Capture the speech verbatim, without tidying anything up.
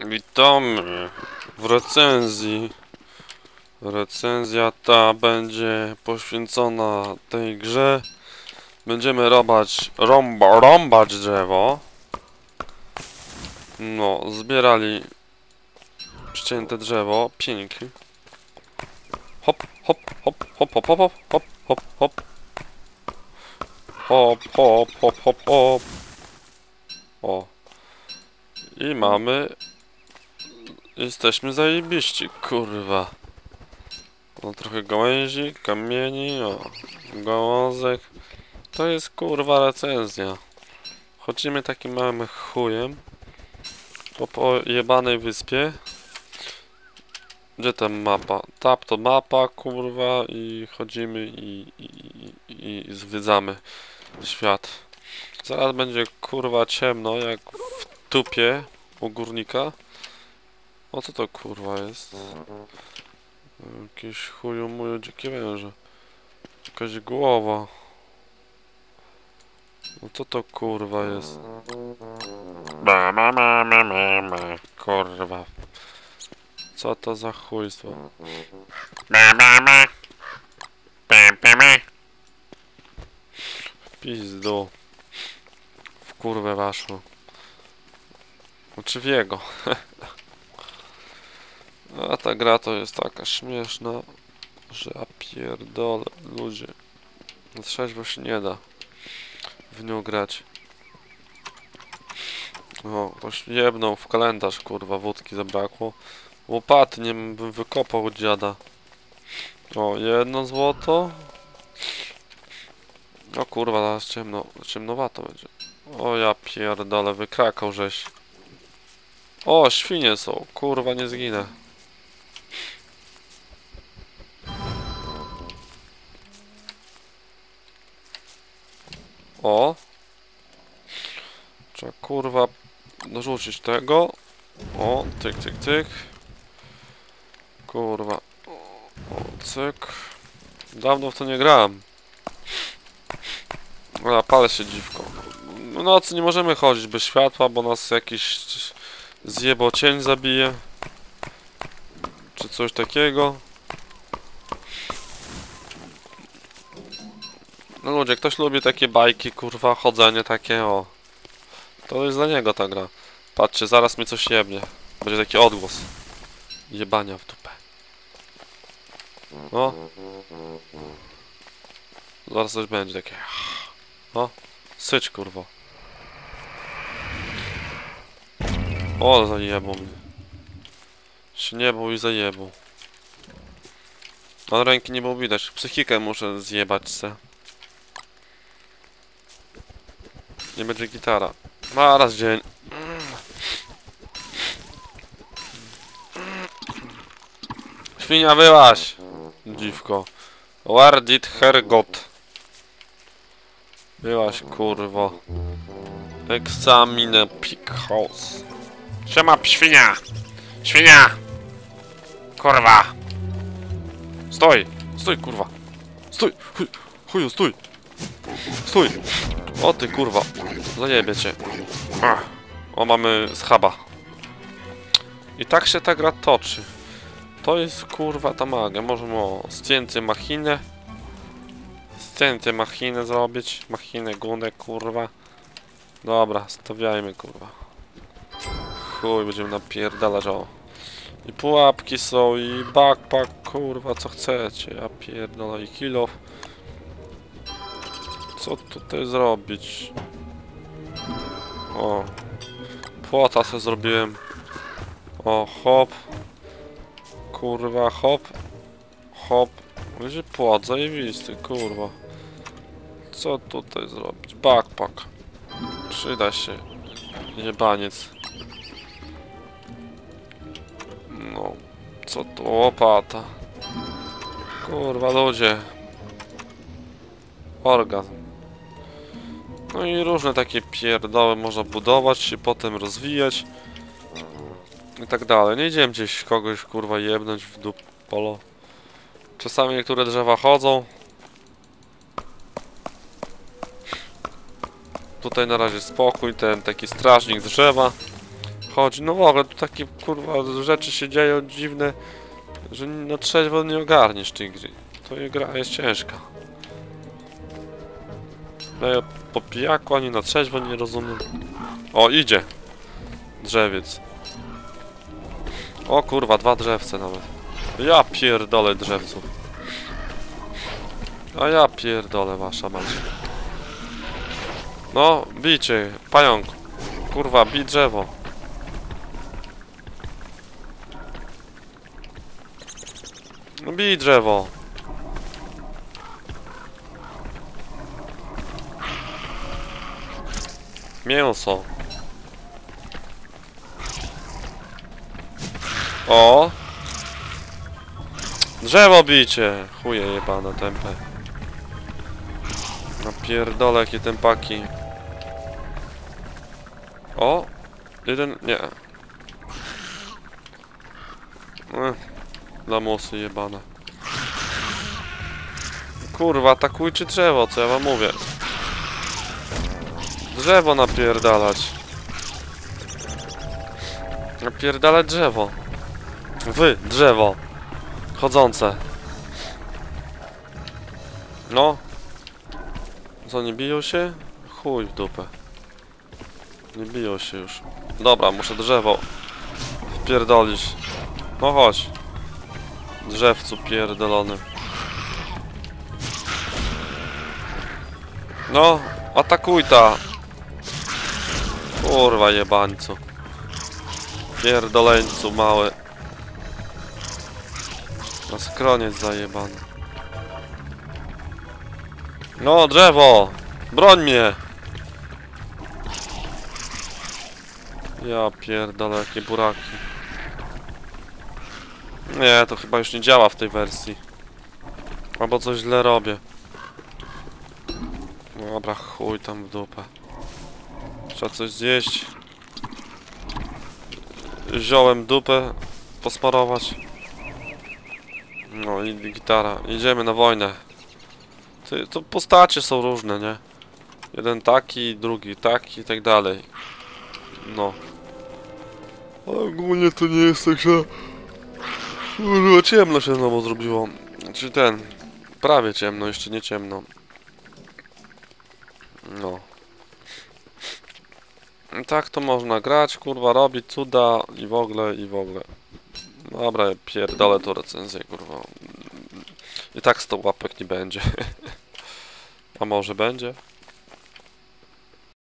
Witamy w recenzji. Recenzja ta będzie poświęcona tej grze. Będziemy robać rąba, rąbać drzewo. No, zbierali ścięte drzewo. Pięknie. Hop, hop, hop, hop, hop, hop, hop, hop, hop, hop. Hop, hop, hop, hop, hop. O. I mamy... Jesteśmy zajebiści, kurwa. No trochę gałęzi, kamieni, o, gałązek. To jest kurwa recenzja. Chodzimy takim małym chujem po pojebanej wyspie. Gdzie tam mapa? Tap to mapa, kurwa, i chodzimy i, i, i, i zwiedzamy świat. Zaraz będzie kurwa ciemno, jak w tupie u górnika. O co to kurwa jest? Jakieś chuju muju dzikie węże. Jakaś głowa. No co to kurwa jest? Ba, ma, ma, ma, ma, ma. Kurwa. Co to za chujstwo? Ba, ba, ba. Ba, ba, ba. Pizdu. W kurwę waszło. Znaczy w jego. A ta gra to jest taka śmieszna, że ja pierdolę, ludzie. Na trzeźwo się nie da w nią grać. O, ktoś jebnął w kalendarz, kurwa, wódki zabrakło. Łopaty nie bym wykopał od dziada. O, jedno złoto. O kurwa, teraz ciemno, ciemnowato będzie. O ja pierdolę, wykrakał żeś. O, świnie są, kurwa, nie zginę. O. Trzeba kurwa dorzucić tego. O, tyk, tyk, tyk. Kurwa. O, cyk. Dawno w to nie grałem. A, palę się dziwko. W nocy nie możemy chodzić bez światła, bo nas jakiś zjebo cień zabije. Czy coś takiego. No ludzie, ktoś lubi takie bajki, kurwa, chodzenie takie, o. To jest dla niego ta gra. Patrzcie, zaraz mi coś jebnie. Będzie taki odgłos. Jebania w dupę. O. Zaraz coś będzie takie. O. Syć, kurwo. O, zajebał mnie. Się nie był i zajebał. Ale ręki nie było widać. Psychikę muszę zjebać se. Nie będzie gitara. Ma raz dzień. Świnia wyłaś! Dziwko. Where did her got? Byłaś, kurwo. Examine pig house. Siema, świnia! Świnia! Kurwa! Stój! Stój, kurwa! Stój! Chuj, chuju, stój! Stój! O ty, kurwa! Zajebie cię. O, mamy schaba. I tak się ta gra toczy. To jest, kurwa, ta magia. Możemy o zdjęcie machinę. Zdjęcie machinę zrobić. Machinę, gunę, kurwa. Dobra, stawiajmy, kurwa. Chuj, będziemy napierdalać, o. I pułapki są, i backpack, kurwa, co chcecie. Ja pierdolę, i kill off. Co tutaj zrobić? O. Płota sobie zrobiłem. O, hop. Kurwa, hop. Hop. Będzie płot, zajebisty, kurwa. Co tutaj zrobić? Backpack. Przyda się. Jebaniec. No. Co to? Łopata. Kurwa, ludzie. Orgazm. No i różne takie pierdoły można budować i potem rozwijać. I tak dalej. Nie idziemy gdzieś kogoś, kurwa, jebnąć w dup polo. Czasami niektóre drzewa chodzą. Tutaj na razie spokój, ten taki strażnik drzewa chodzi. No w ogóle tu takie kurwa rzeczy się dzieją dziwne, że na trzeźwo nie ogarniesz tej gry. To jej gra jest ciężka. Ja po pijaku ani na trzeźwo nie rozumiem. O, idzie! Drzewiec. O kurwa, dwa drzewce nawet. Ja pierdolę drzewców. A ja pierdolę wasza mać. No, bijcie, pająk. Kurwa, bij drzewo. No bij drzewo. Mięso. O! Drzewo bijcie! Chuje jebane tempę. Napierdolę jakie tempaki. O! Jeden... nie. Ech, lamusy jebane. Kurwa, atakujcie drzewo, co ja wam mówię. Drzewo napierdalać. Napierdalać drzewo. Wy, drzewo. Chodzące. No. Co, nie biją się? Chuj w dupę. Nie biją się już. Dobra, muszę drzewo wpierdolić. No chodź. Drzewcu pierdolony. No, atakuj ta. Kurwa jebańcu. Pierdoleńcu mały. Na skroniec zajebany. No, drzewo! Broń mnie! Ja pierdolę, jakie buraki. Nie, to chyba już nie działa w tej wersji. Albo coś źle robię. Dobra, chuj tam w dupę. Trzeba coś zjeść. Ziołem dupę posmarować. No i gitara. Idziemy na wojnę. Ty, to postacie są różne, nie? Jeden taki, drugi taki i tak dalej. No. A ogólnie to nie jest tak, że... Kurwa, ciemno się znowu zrobiło. Znaczy ten... Prawie ciemno, jeszcze nie ciemno. No. Tak to można grać, kurwa, robić cuda i w ogóle, i w ogóle. Dobra, pierdolę to recenzję, kurwa. I tak sto łapek nie będzie. A może będzie?